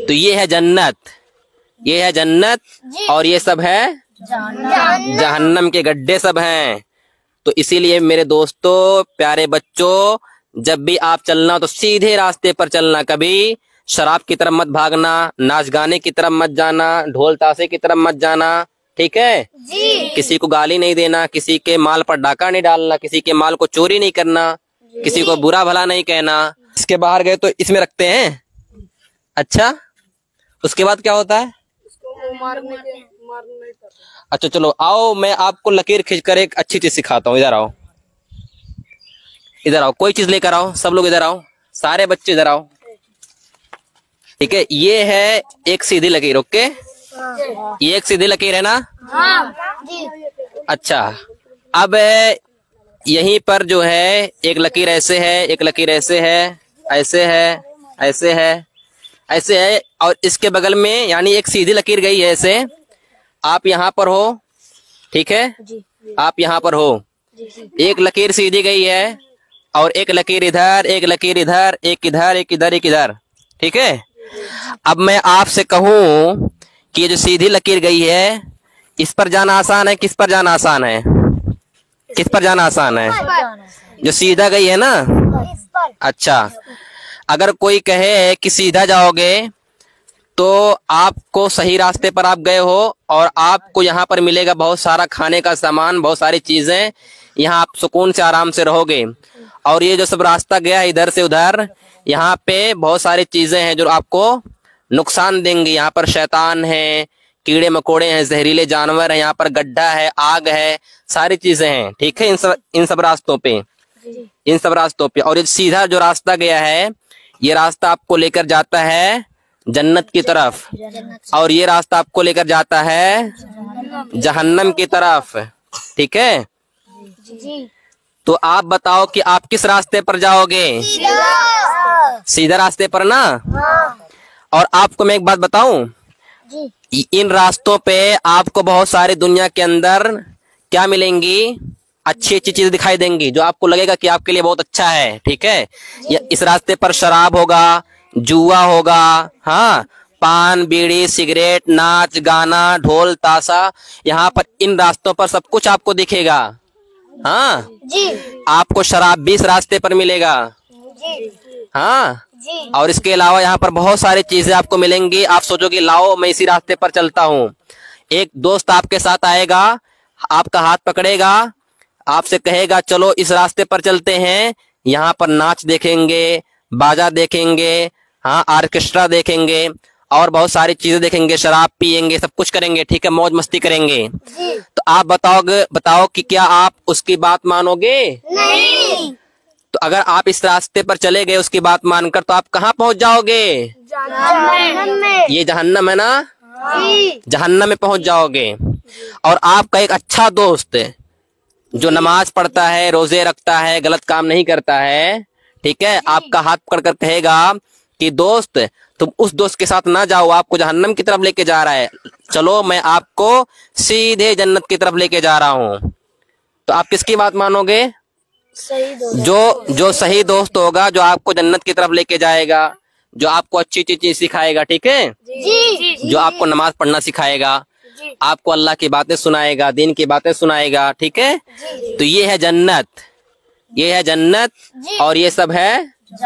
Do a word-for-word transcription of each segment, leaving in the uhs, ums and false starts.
तो ये है जन्नत, ये है जन्नत और ये सब है जहन्नम के गड्ढे सब हैं। तो इसीलिए मेरे दोस्तों, प्यारे बच्चों, जब भी आप चलना तो सीधे रास्ते पर चलना, कभी शराब की तरफ मत भागना, नाच गाने की तरफ मत जाना, ढोल ताशे की तरफ मत जाना, ठीक है जी। किसी को गाली नहीं देना, किसी के माल पर डाका नहीं डालना, किसी के माल को चोरी नहीं करना, किसी को बुरा भला नहीं कहना। इसके बाहर गए तो इसमें रखते हैं। अच्छा, उसके बाद क्या होता है? अच्छा चलो आओ, मैं आपको लकीर खींचकर एक अच्छी चीज सिखाता हूँ। इधर आओ, इधर आओ, कोई चीज लेकर आओ, सब लोग इधर आओ, सारे बच्चे इधर आओ, ठीक है। ये है एक सीधी लकीर, ओके। ये एक सीधी लकीर है ना? हाँ। अच्छा, अब यहीं पर जो है एक लकीर ऐसे है, एक लकीर ऐसे है, ऐसे है, ऐसे है, ऐसे है, और इसके बगल में यानी एक सीधी लकीर गई है ऐसे। आप यहाँ पर हो, ठीक है, आप यहाँ पर हो, एक लकीर सीधी गई है और एक लकीर इधर, एक लकीर इधर, एक इधर, एक इधर, एक इधर, ठीक है। अब मैं आपसे कहूं कि ये जो सीधी लकीर गई है, इस पर जाना आसान है, किस पर जाना आसान है? किस पर जाना आसान है? जो सीधा गई है ना। अच्छा, अगर कोई कहे कि सीधा जाओगे तो आपको सही रास्ते पर आप गए हो और आपको यहाँ पर मिलेगा बहुत सारा खाने का सामान, बहुत सारी चीजें, यहाँ आप सुकून से आराम से रहोगे। और ये जो सब रास्ता गया है इधर से उधर, यहाँ पे बहुत सारी चीजें हैं जो आपको नुकसान देंगी। यहाँ पर शैतान है, कीड़े मकोड़े हैं, जहरीले जानवर हैं, यहाँ पर गड्ढा है, आग है, सारी चीजें हैं, ठीक है। इन सब इन सब रास्तों पे, इन सब रास्तों पे। और ये सीधा जो रास्ता गया है, ये रास्ता आपको लेकर जाता है जन्नत की तरफ, और ये रास्ता आपको लेकर जाता है जहन्नम की तरफ, ठीक है। तो आप बताओ कि आप किस रास्ते पर जाओगे? सीधा रास्ते पर ना। और आपको मैं एक बात बताऊं, इन रास्तों पे आपको बहुत सारी दुनिया के अंदर क्या मिलेंगी? अच्छी अच्छी चीजें दिखाई देंगी जो आपको लगेगा कि आपके लिए बहुत अच्छा है, ठीक है। इस रास्ते पर शराब होगा, जुआ होगा, हाँ, पान बीड़ी सिगरेट, नाच गाना, ढोल ताशा, यहाँ पर इन रास्तों पर सब कुछ आपको दिखेगा। हाँ जी। आपको शराब भी इस रास्ते पर मिलेगा जी। हाँ जी। और इसके अलावा यहाँ पर बहुत सारी चीजें आपको मिलेंगी। आप सोचोगे लाओ मैं इसी रास्ते पर चलता हूँ। एक दोस्त आपके साथ आएगा, आपका हाथ पकड़ेगा, आपसे कहेगा चलो इस रास्ते पर चलते हैं, यहाँ पर नाच देखेंगे, बाजा देखेंगे, हाँ, ऑर्केस्ट्रा देखेंगे और बहुत सारी चीजें देखेंगे, शराब पियेंगे, सब कुछ करेंगे, ठीक है, मौज मस्ती करेंगे। तो आप बताओगे बताओ कि क्या आप उसकी बात मानोगे? नहीं। तो अगर आप इस रास्ते पर चले गए उसकी बात मानकर, तो आप कहाँ पहुंच जाओगे? जहन्नम में। ये जहन्नम है ना? जहन्नम में पहुंच जाओगे। और आपका एक अच्छा दोस्त जो नमाज पढ़ता है, रोजे रखता है, गलत काम नहीं करता है, ठीक है, आपका हाथ पकड़कर कहेगा कि दोस्त तुम उस दोस्त के साथ ना जाओ, आपको जहन्नम की तरफ लेके जा रहा है, चलो मैं आपको सीधे जन्नत की तरफ लेके जा रहा हूँ। तो आप किसकी बात मानोगे? सही दोस्त। जो जो सही दोस्त होगा, जो आपको जन्नत की तरफ लेके जाएगा, जो आपको अच्छी अच्छी चीज सिखाएगा, ठीक है जी। जो आपको नमाज पढ़ना सिखाएगा, आपको अल्लाह की बातें सुनाएगा, दीन की बातें सुनाएगा, ठीक है। तो ये है जन्नत, ये है जन्नत और ये सब है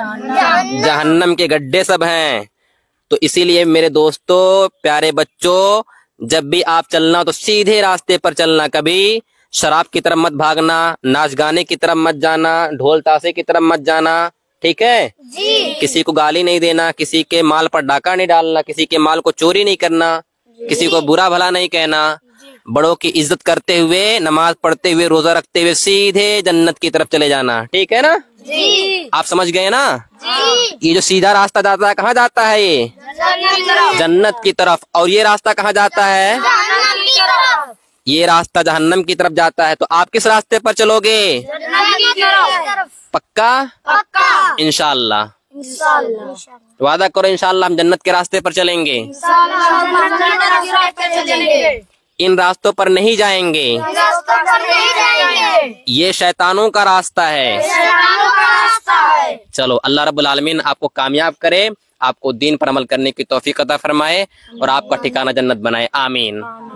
जहन्नम के गड्ढे सब हैं। तो इसीलिए मेरे दोस्तों, प्यारे बच्चों, जब भी आप चलना तो सीधे रास्ते पर चलना, कभी शराब की तरफ मत भागना, नाच गाने की तरफ मत जाना, ढोल ताशे की तरफ मत जाना, ठीक है जी। किसी को गाली नहीं देना, किसी के माल पर डाका नहीं डालना, किसी के माल को चोरी नहीं करना, किसी को बुरा भला नहीं कहना, बड़ों की इज्जत करते हुए, नमाज पढ़ते हुए, रोजा रखते हुए सीधे जन्नत की तरफ चले जाना, ठीक है ना जी। आप समझ गए ना जी। ये जो सीधा रास्ता जाता है कहाँ जाता है? ये जन्नत की तरफ। और ये रास्ता कहाँ जाता है? ये रास्ता जहन्नम की तरफ जाता है। तो आप किस रास्ते पर चलोगे? पक्का? पक्का। इंशाअल्लाह। इंशाअल्लाह। वादा करो इंशाअल्लाह हम जन्नत के रास्ते पर चलेंगे। इन रास्तों पर नहीं जाएंगे, ये शैतानों का रास्ता है। चलो अल्लाह रब्बुल आलमीन आपको कामयाब करे। आपको दीन पर अमल करने की तौफीक अता फरमाए और आपका ठिकाना जन्नत बनाए। आमीन।